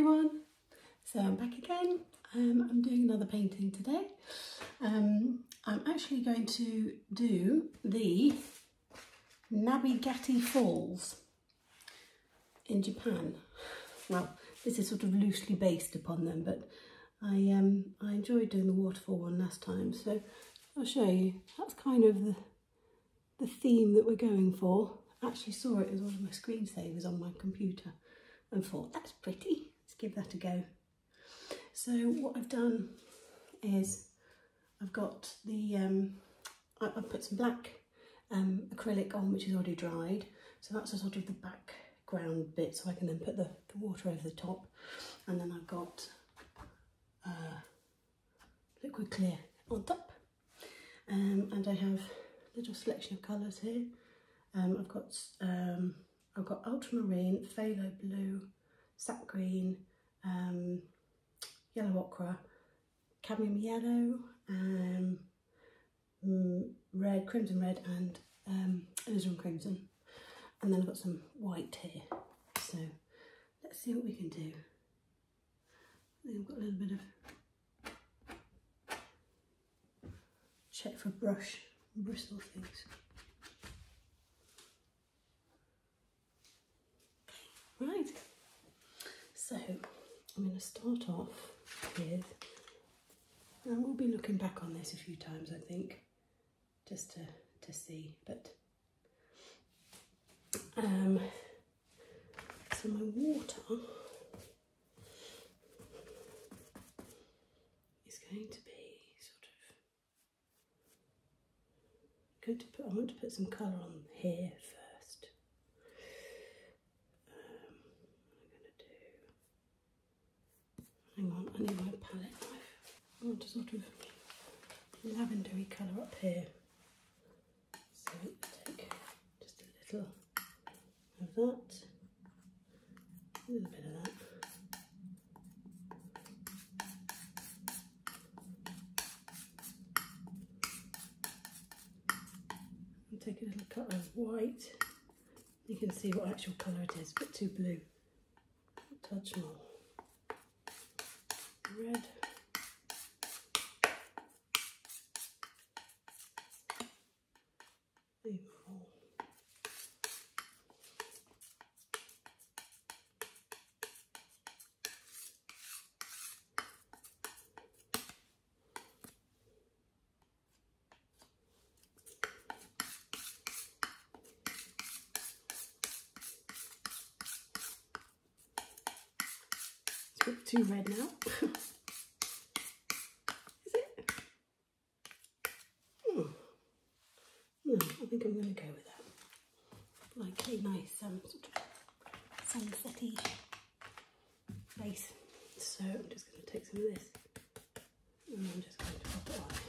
everyone, so I'm back again. I'm doing another painting today. I'm actually going to do the Nabegataki Falls in Japan. Well, this is sort of loosely based upon them, but I enjoyed doing the waterfall one last time, so I'll show you. That's kind of the theme that we're going for. I actually saw it as one of my screensavers on my computer and thought, that's pretty, let's give that a go. So what I've done is I've got the, I've put some black acrylic on, which is already dried, so that's a sort of the background bit, so I can then put the water over the top. And then I've got liquid clear on top, and I have a little selection of colours here. I've got ultramarine, phthalo blue, sap green, yellow ochre, cadmium yellow, red, crimson red, and alizarin crimson. And then I've got some white here. So let's see what we can do. I think I've got a little bit of check for bristle things. Right, so I'm going to start off with, and we'll be looking back on this a few times, I think, just to see, but so my water is going to be I want to put some colour on here first. Hang on, I need my palette knife. I want a sort of lavendery colour up here. So take just a little of that, a little bit of that. And take a little cut of white. You can see what actual colour it is, a bit too blue. A touch more. Red. Even more. It's a bit too red now. I think I'm going to go with that. Like a nice sort of sunset-y base. So I'm just going to take some of this and I'm just going to pop it on.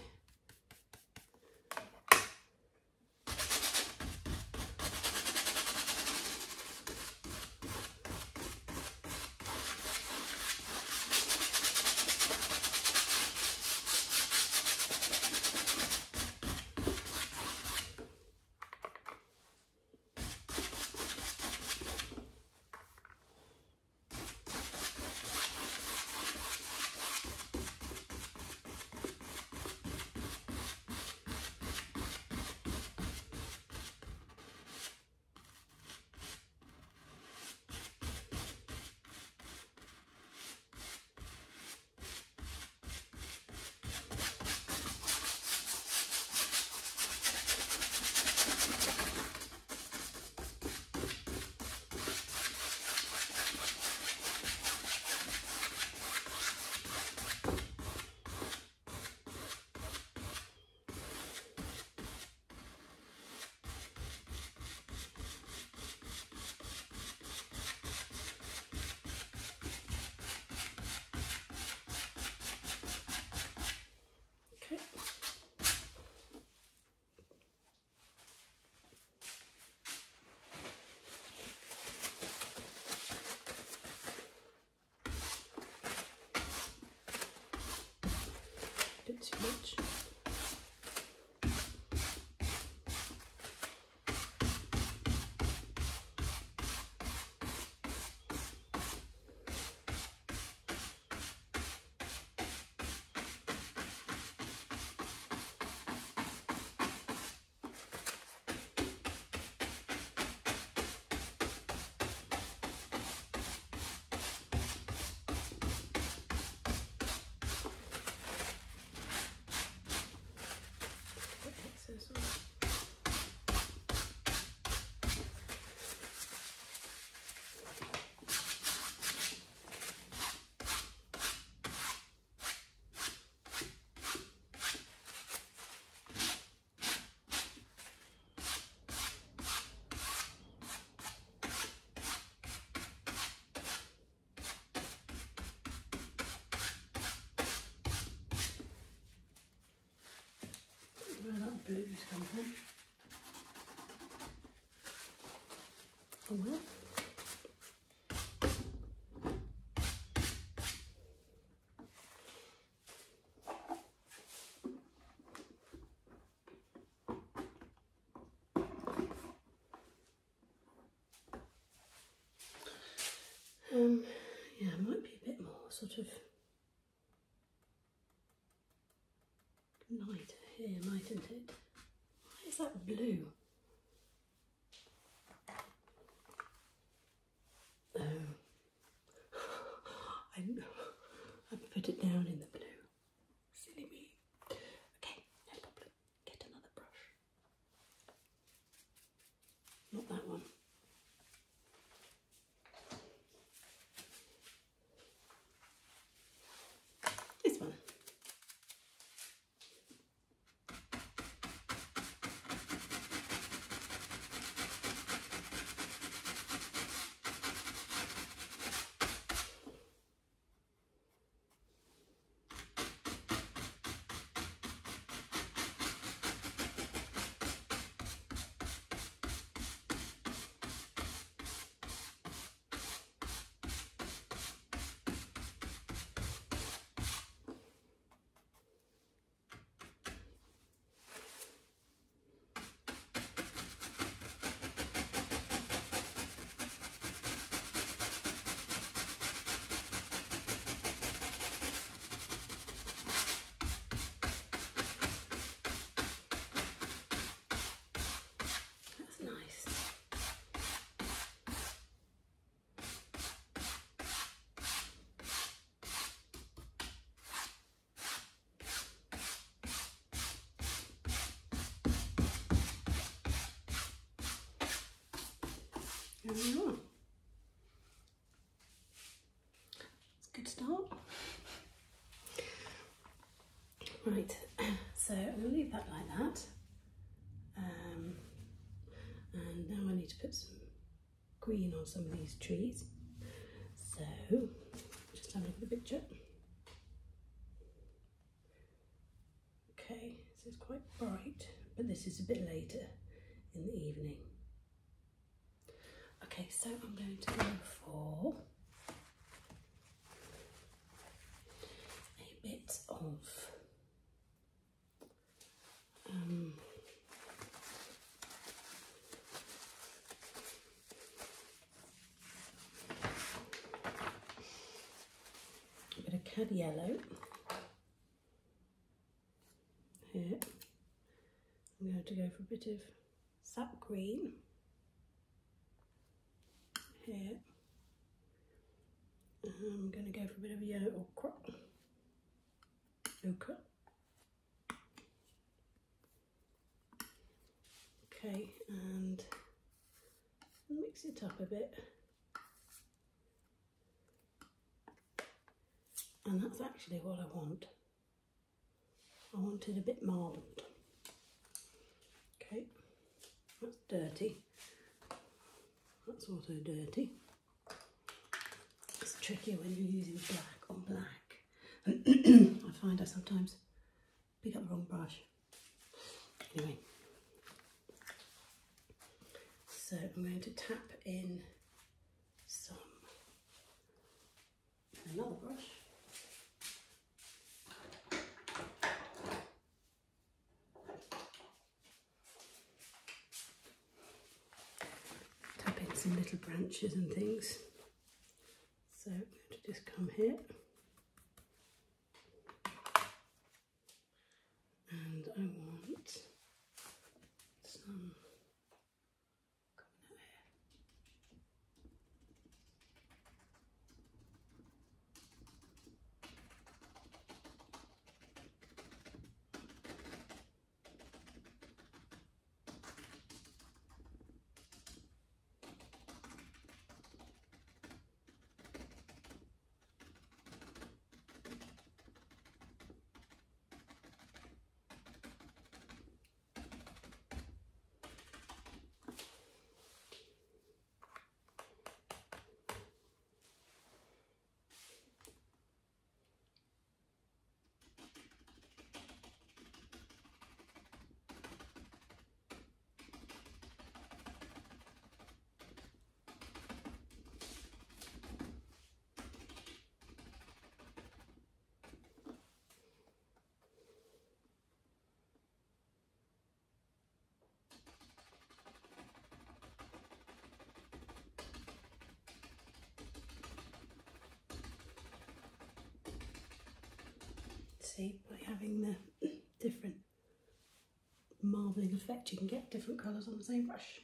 blues come from. Oh well. Yeah, it might be a bit more sort of lighter here, mightn't it? Why is that blue? Oh, I put it down in the blue. Silly me. Okay, no problem. Get another brush. Not that one. This one. There we are. It's a good start. Right, so I'm going to leave that like that. And now I need to put some green on some of these trees. So, just have a look at the picture. Okay, so it's quite bright, but this is a bit later in the evening. Okay, so I'm going to go for a bit of cad yellow here. I'm going to go for a bit of sap green here. I'm going to go for a bit of yellow ochre. Okay, and mix it up a bit. And that's actually what I want. I want it a bit marbled. Okay, that's dirty. That's also dirty. It's tricky when you're using black on black. I find I sometimes pick up the wrong brush. Anyway, so I'm going to tap in some another brush. Tap in some little branches and things. So I'm going to just come here. And I want some coming out here. see, by having the different marbling effect, you can get different colours on the same brush.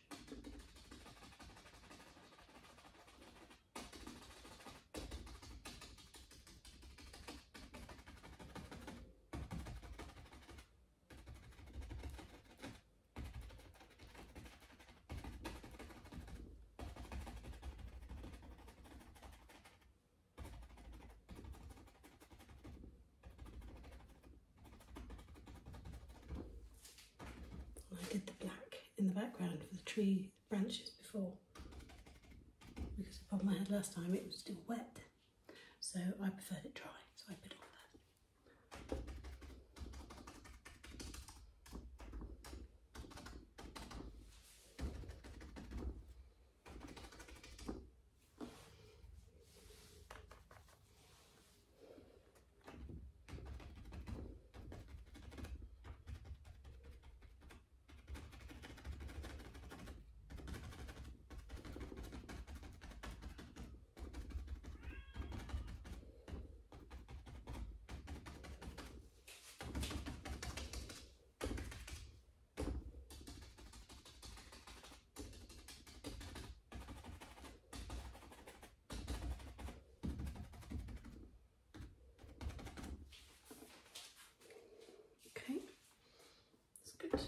I did the black in the background for the tree branches before, because the problem I had last time, it was still wet, so I preferred it dry, so I put on that. Okay, that's good.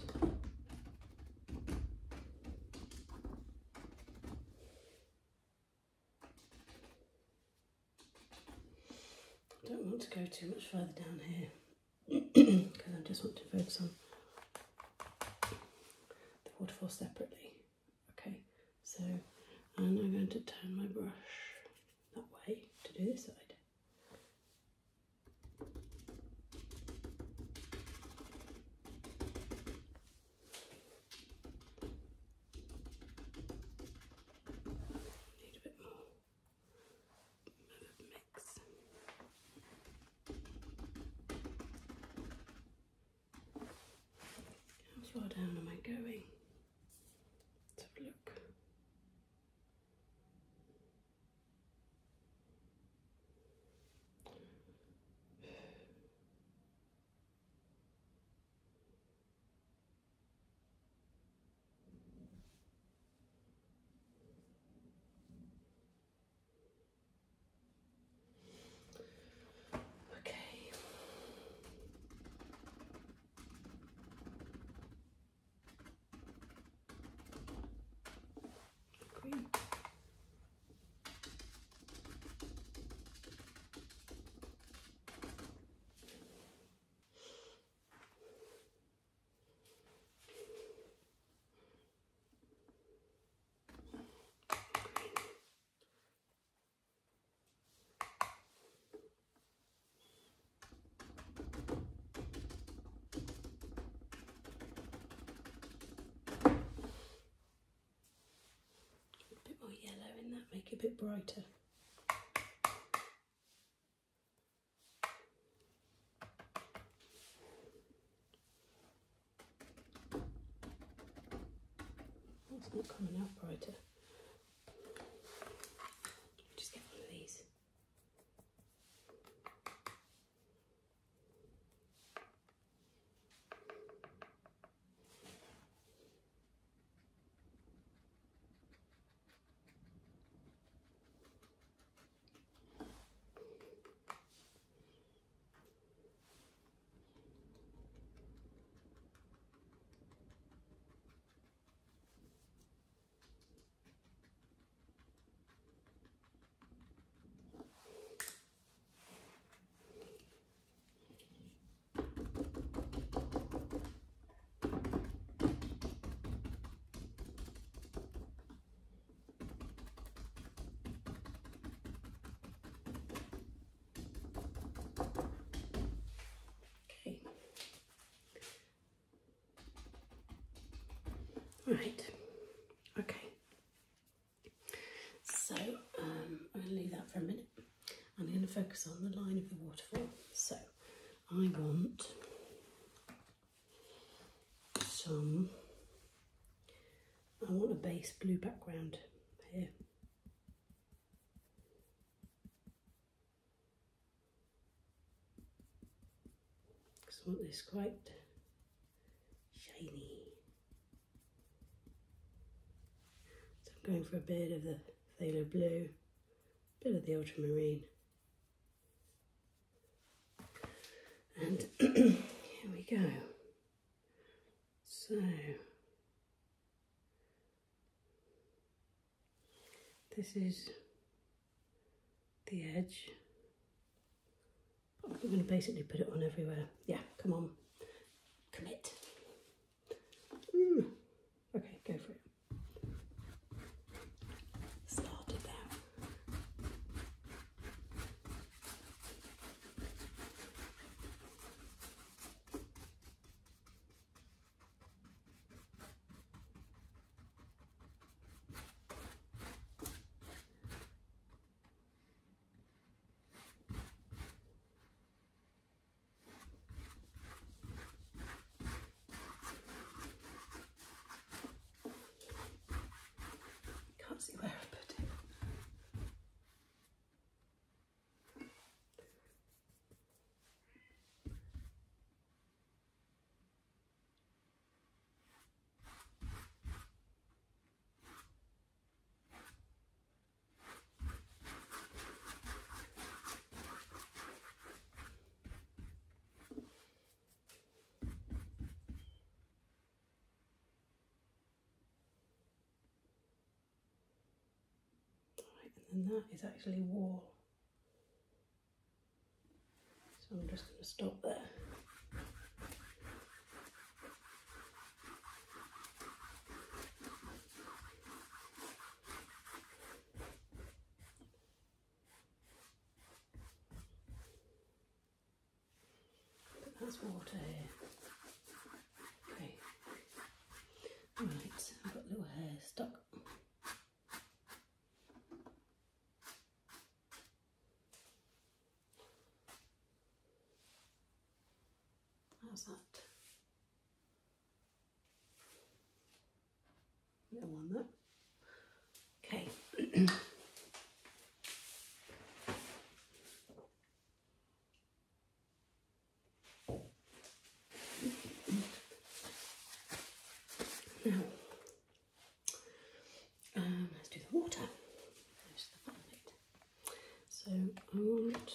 I don't want to go too much further down here because I just want to focus on the waterfall separately. Okay, so I'm now going to turn my brush that way to do this side. Need a bit more of a mix. How far down am I going? Let's have a look. Okay. Green. A bit more yellow in that, make it a bit brighter. It's not coming out brighter. Just get one of these. Right, okay, so I'm going to leave that for a minute. I'm going to focus on the line of the waterfall. So I want a base blue background here. I want this quite shiny. So I'm going for a bit of the phthalo blue, a bit of the ultramarine. And here we go. So this is the edge. I'm going to basically put it on everywhere. Yeah, come on, commit. Okay, go for it. Started there. Can't see where I put it. And that is actually wall. So I'm just going to stop there. But that's water here. Okay. Right, I've got little hair stuck. How's that? Little one there. Okay. Now, let's do the water. There's the fun bit. So I want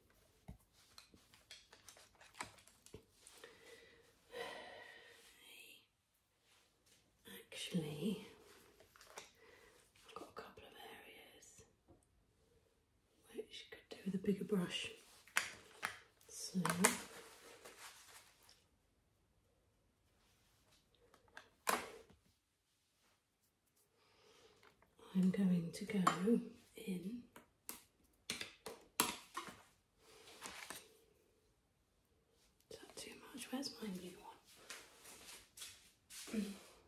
actually, I've got a couple of areas which could do with a bigger brush. So I'm going to go in is that too much? Where's my blue one?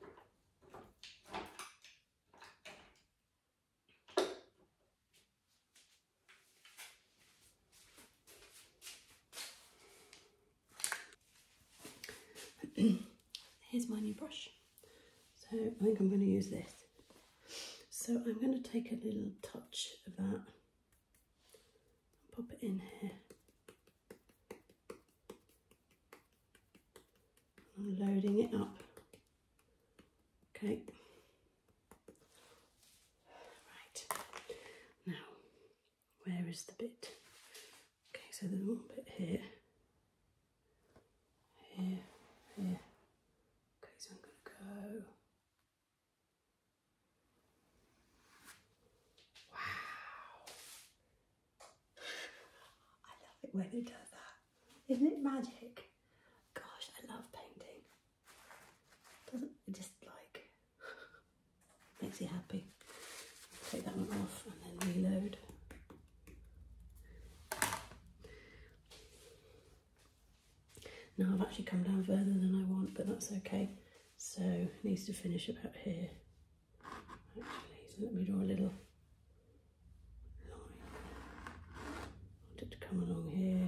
Here's my new brush. So I think I'm going to use this. So I'm going to take a little touch of that and pop it in here. I'm loading it up. Okay. Right. Now, where is the bit? Okay, so there's one bit here. Here, here. Okay, so I'm going to go. Wow. I love it when it does that. Isn't it magic? Gosh, I love painting. Doesn't it just like makes you happy? Take that one off and then reload. Now I've actually come down further than I want, but that's okay. So it needs to finish about here. Actually, so let me draw a little line. I want it to come along here.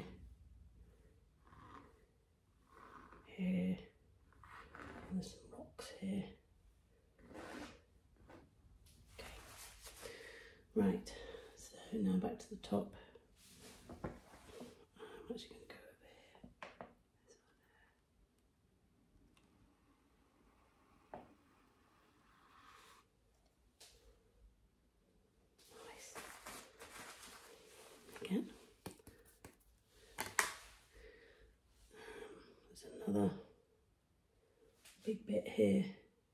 Here. And there's some rocks here. Okay. Right, so now back to the top. I'm actually going to go over here. This one another big bit here.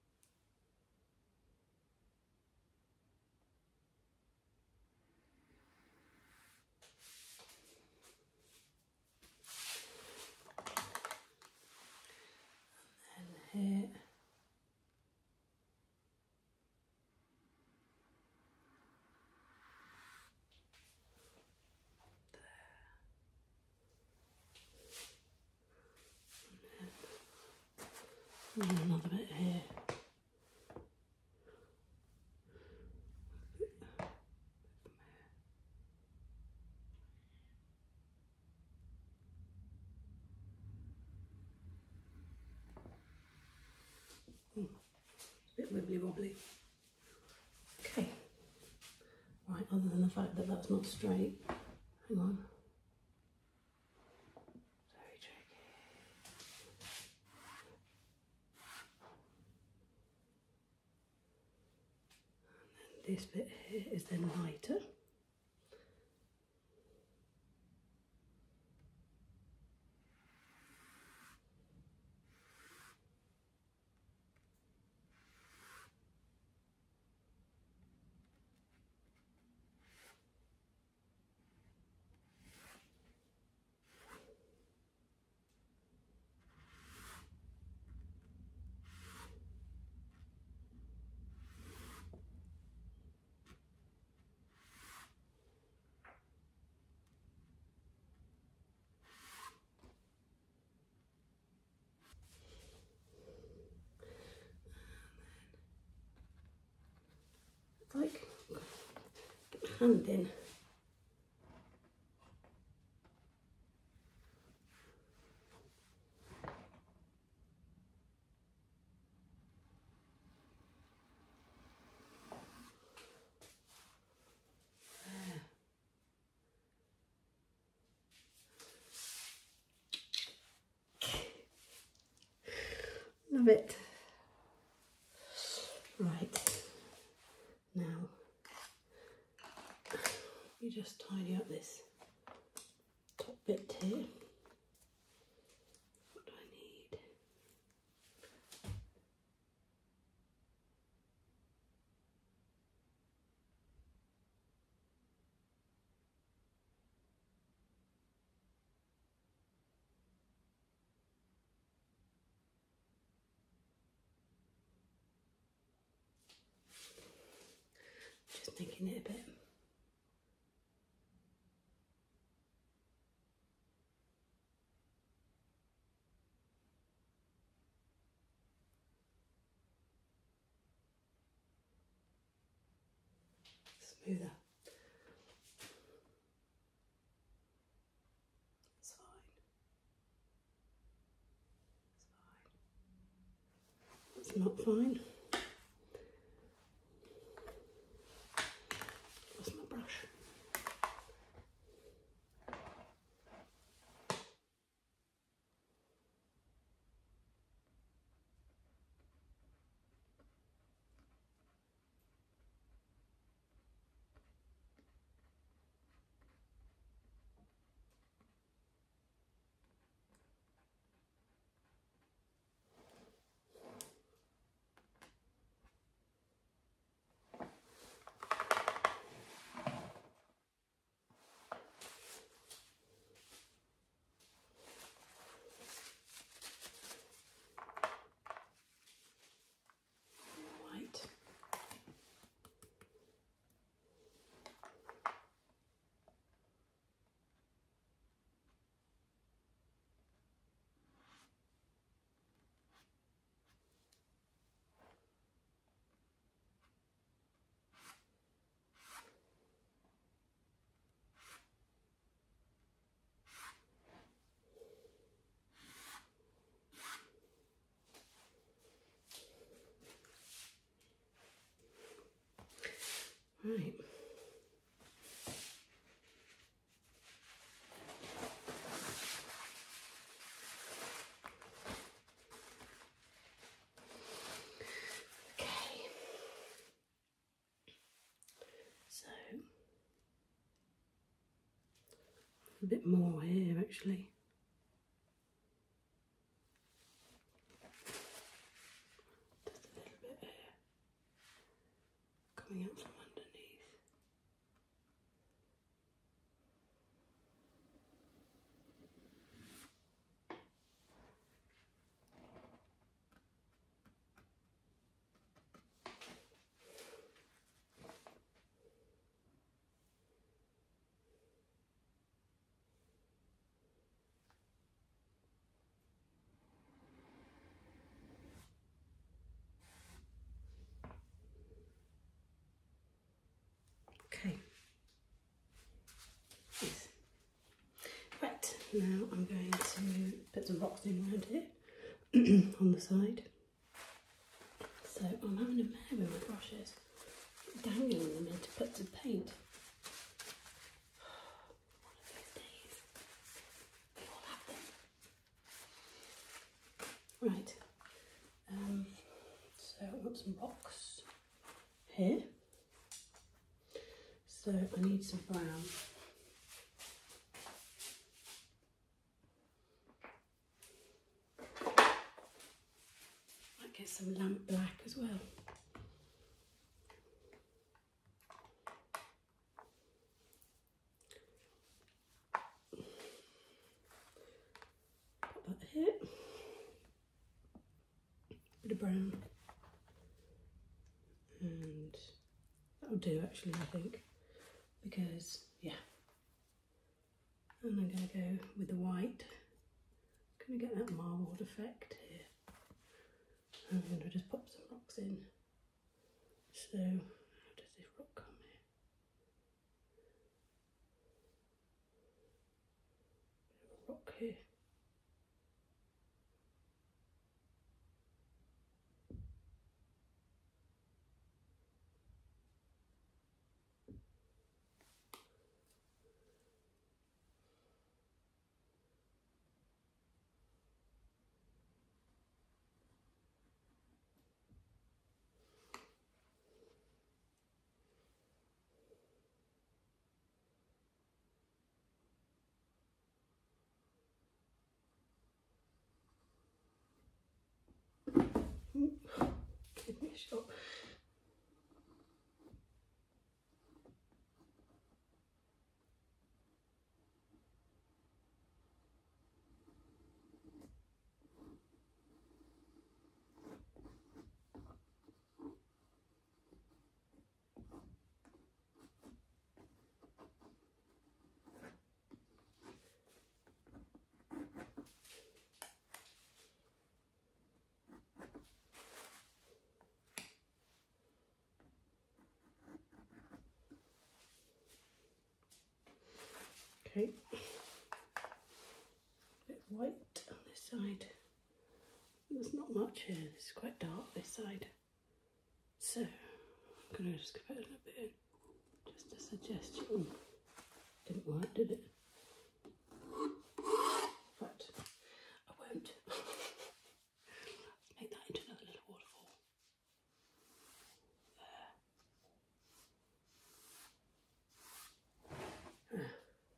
And here. And another bit here. It's a bit wibbly wobbly. Okay. Right, other than the fact that that's not straight. Hang on. Very tricky. And then this bit here is then lighter. Like, get my hand in. Love it. Right, now you just tidy up this top bit here. What do I need? Just making it a bit. Smoother. It's fine. It's fine. It's not fine. Where's my brush? White. Right. Okay. So a bit more here actually. Now I'm going to put some rocks in around here on the side. So I'm having a mare with my brushes, dangling them in to put some paint. One of those days, we all have them. Right, so I want some rocks here. So I need some brown. Might get some lamp black as well. Put that here. Bit of brown. And that'll do actually, I think. Because, yeah. And I'm going to go with the white. Going to get that marbled effect here. I'm going to just pop some rocks in. So, how does this rock come here? Bit of a rock here. Give me a shot. Okay, a bit white on this side. There's not much here, it's quite dark this side. So, I'm going to just put a little bit in, just a suggestion. Didn't work, did it? But I won't. Let's make that into another little waterfall. There.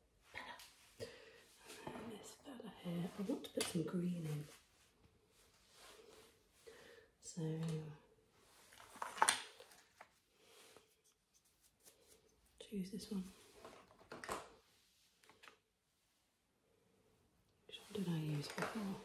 This fella here, I want to put some green in. So choose this one. Which one did I use before?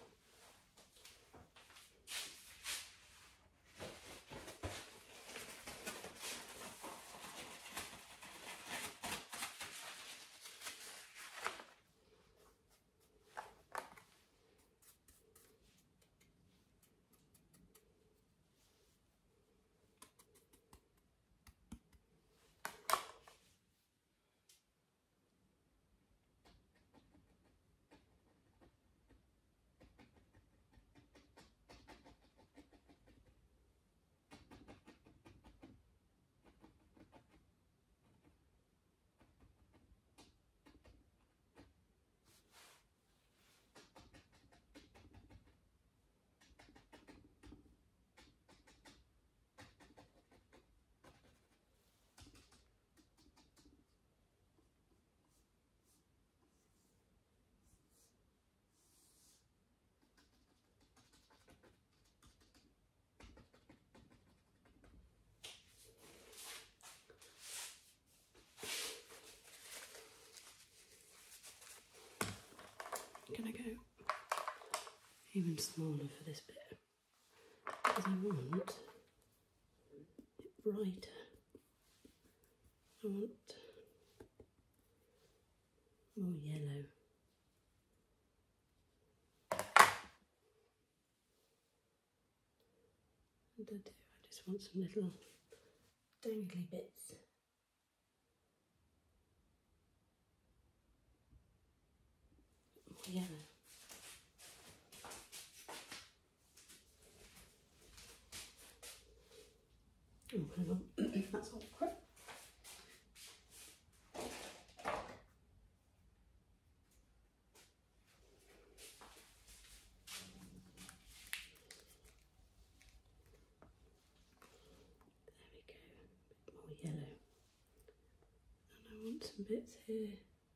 I'm going to go even smaller for this bit because I want it brighter. I want more yellow. And I just want some little dangly bits. want some bits here.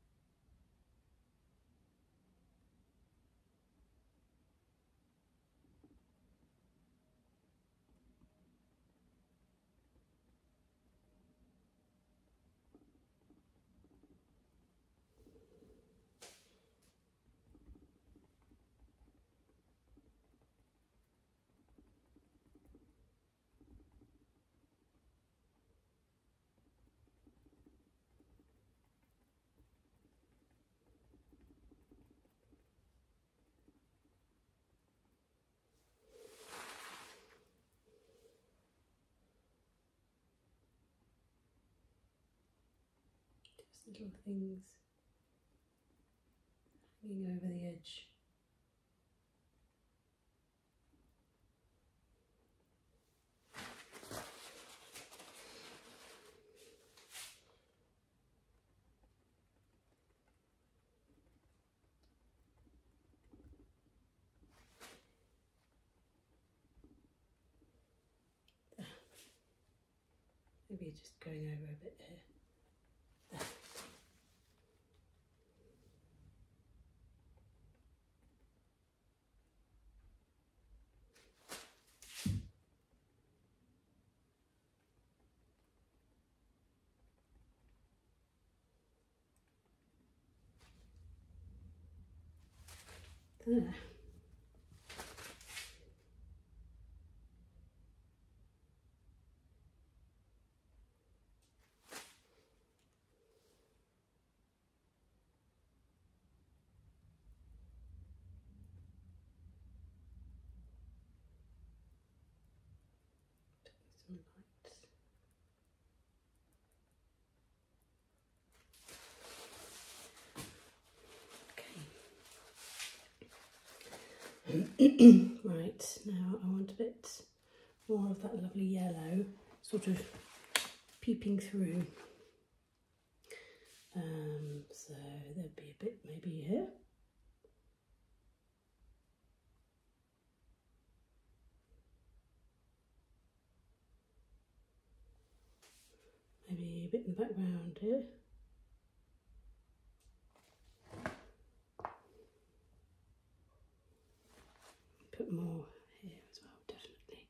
Little things hanging over the edge. Maybe just going over a bit here. There. Some lights. Right, now I want a bit more of that lovely yellow sort of peeping through. So there'd be a bit maybe here. Maybe a bit in the background here. Put more here as well, definitely.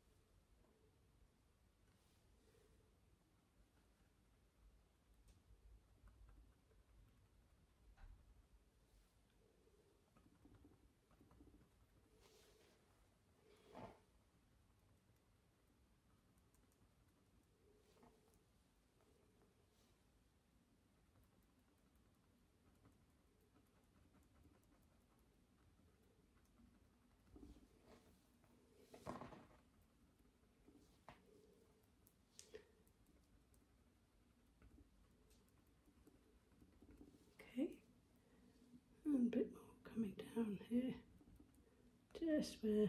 Okay, and a bit more coming down here, just where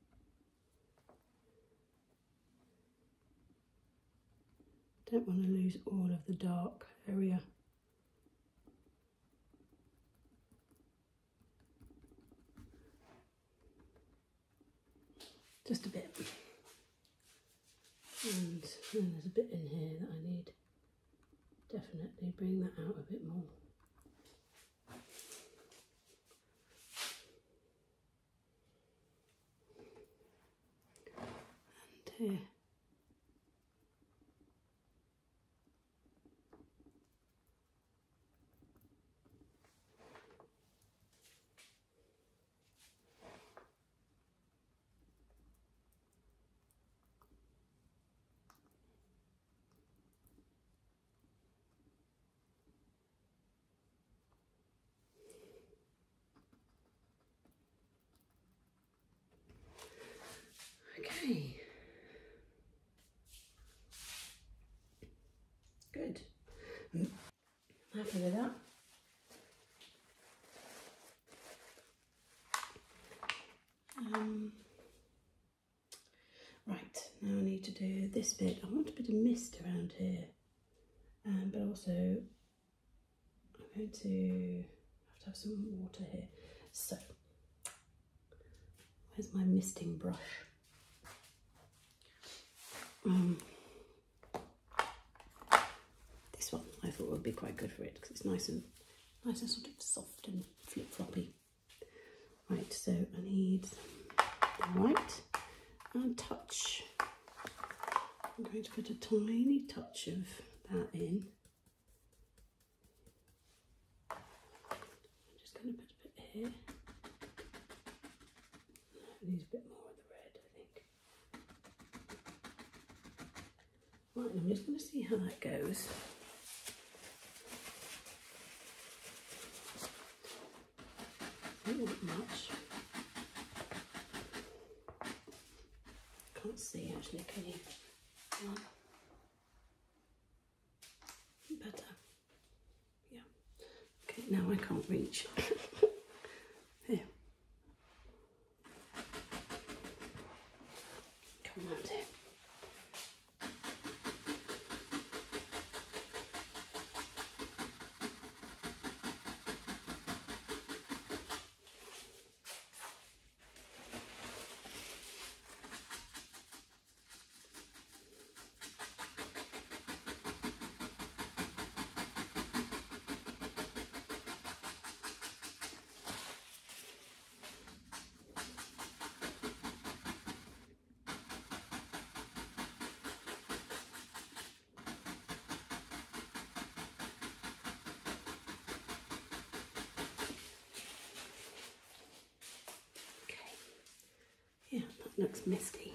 don't want to lose all of the dark area. Just a bit. And then there's a bit in here that I need. Definitely bring that out a bit more. And here. Okay. Good. Happy with that. Right, now I need to do this bit. I want a bit of mist around here, but also I'm going to have some water here. So, where's my misting brush? This one. I thought it would be quite good for it because it's nice and sort of soft and flip-floppy. Right, so I need the white and touch. I'm going to put a tiny touch of that in. I'm just going to put a bit here. I need a bit more of the red, I think. Right, I'm just going to see how that goes. Don't want much. Can't see actually, can you? Better. Yeah. Okay, now I can't reach. Here. Come around here. Yeah, that looks misty.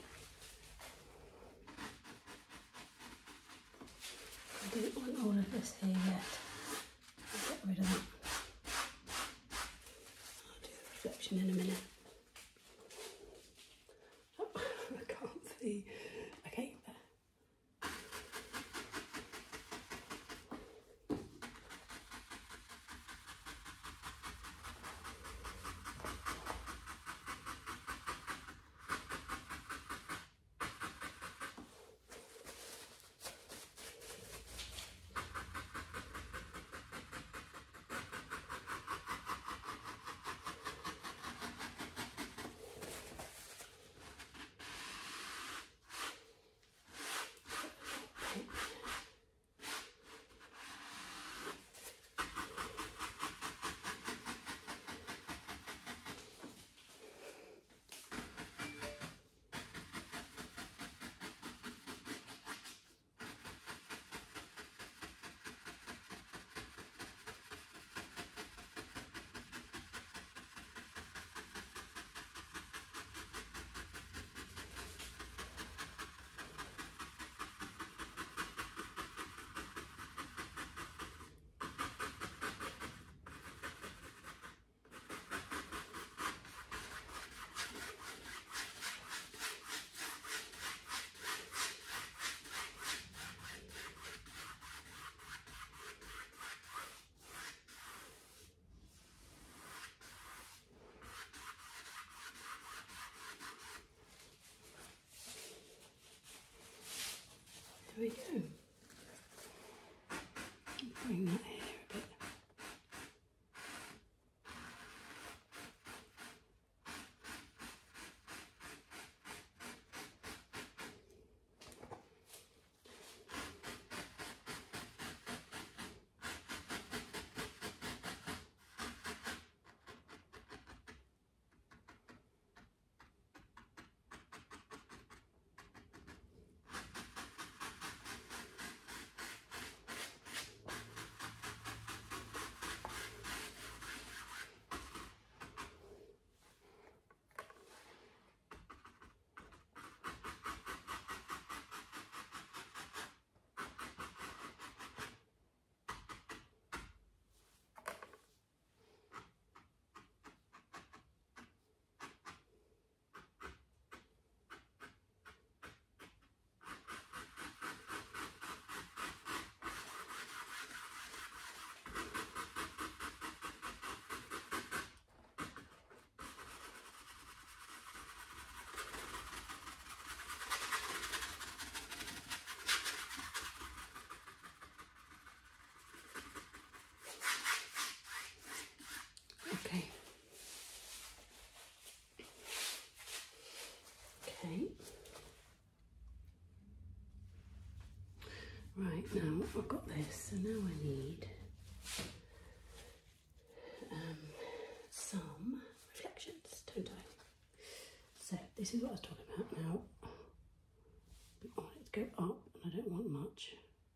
I don't want all of this here yet. I'll get rid of that. I'll do the reflection in a minute. Oh, I can't see. Okay, there. There we go. Bring that here a bit. now I've got this, so now I need some reflections, don't I? So this is what I was talking about now. I want it to go up and I don't want much.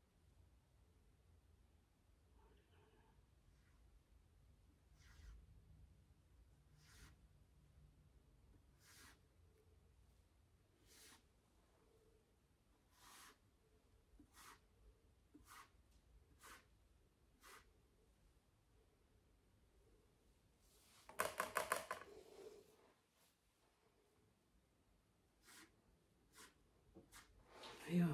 There you are.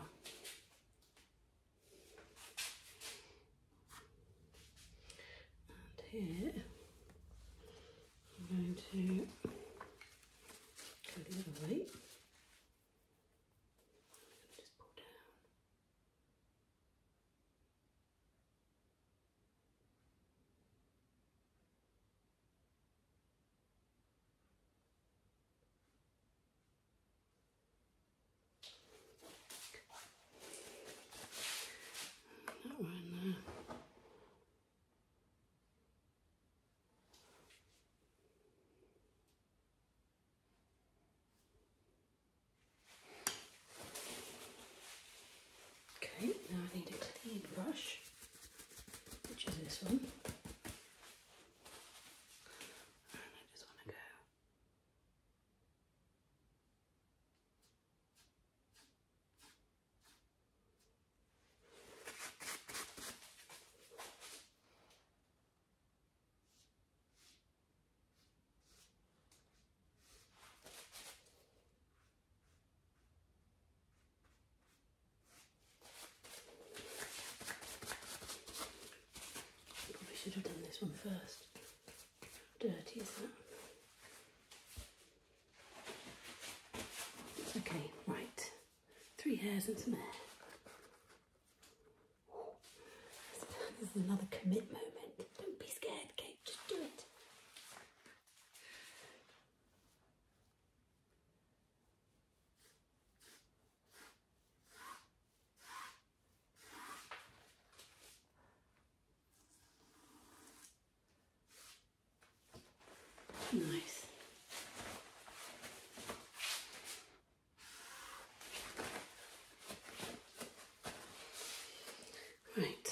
And here I'm going to go the other way. Just pull down. That one there. Okay, now I need a clean brush, which is this one. And I just want to go should have done this one first. How dirty is that? Okay, right. 3 hairs and some hair. This is another commit moment. Don't be scared, Kate, just do it. Nice. Right.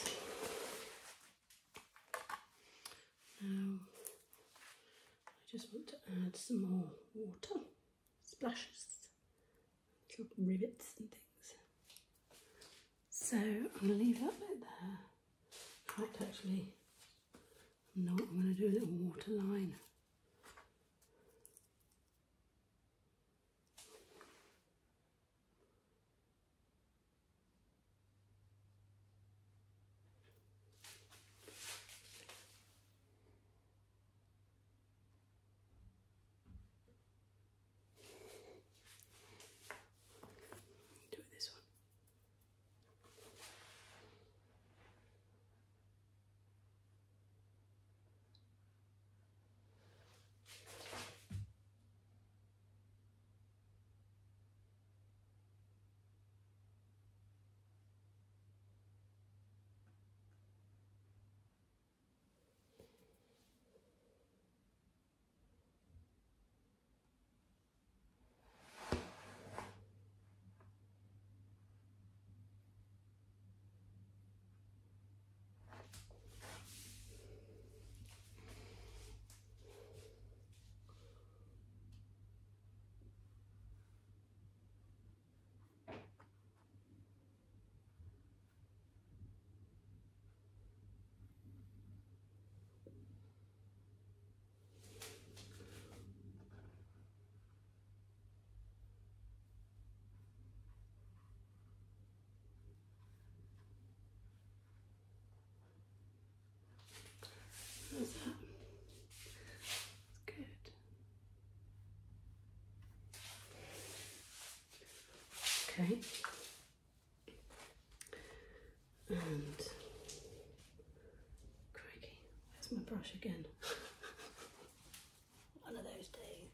Now I just want to add some more water, splashes, little rivets and things. So I'm going to leave that bit there. Right, actually, no, I'm going to do a little water line. Do it this one. How's that? That's good. Okay. And crikey, where's my brush again? One of those days.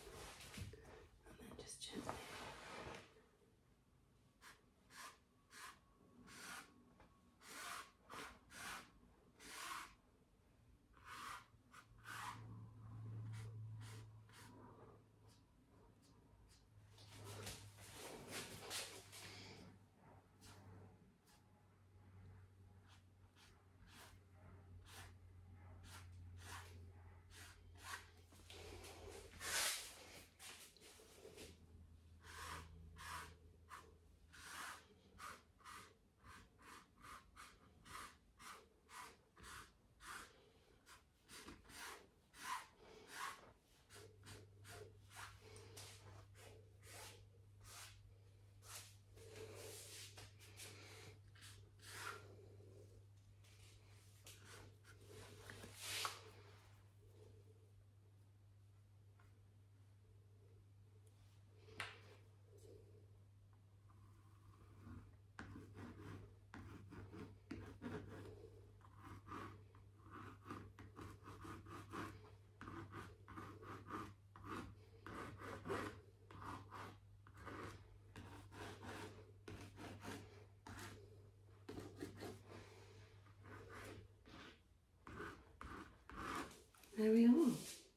And then just gently there we are.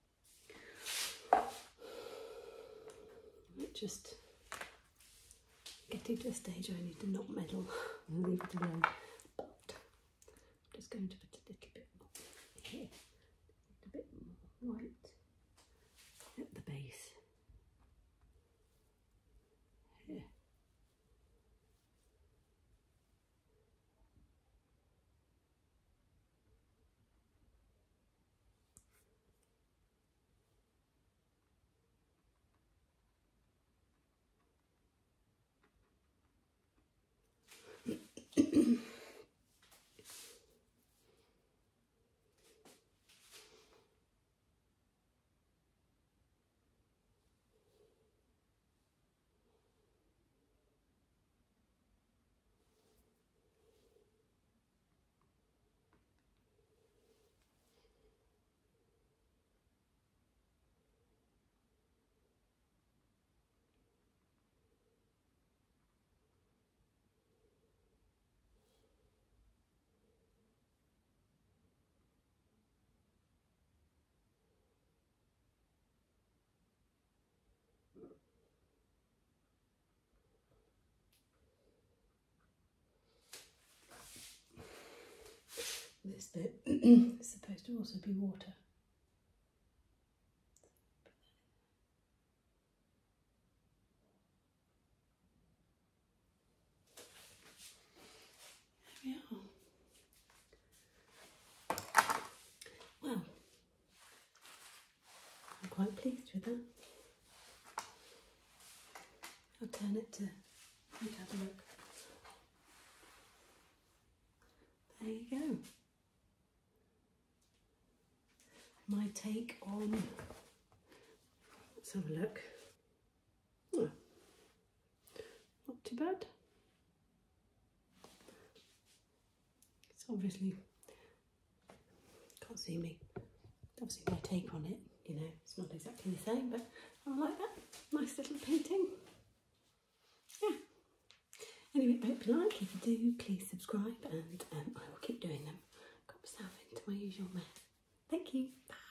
Just getting to a stage where I need to not meddle and leave it alone. But I'm just going to put a little bit more here, a bit more white at the base. Here. This bit is supposed to also be water. There we are. Well, I'm quite pleased with that. I'll turn it to have a look. There you go. My take on, let's have a look. Oh, not too bad. It's obviously, can't see me, obviously my take on it, you know, it's not exactly the same, but I like that. Nice little painting. Yeah. Anyway, I hope you like. If you do, please subscribe and I will keep doing them. Got myself into my usual mess. Thank you. Bye.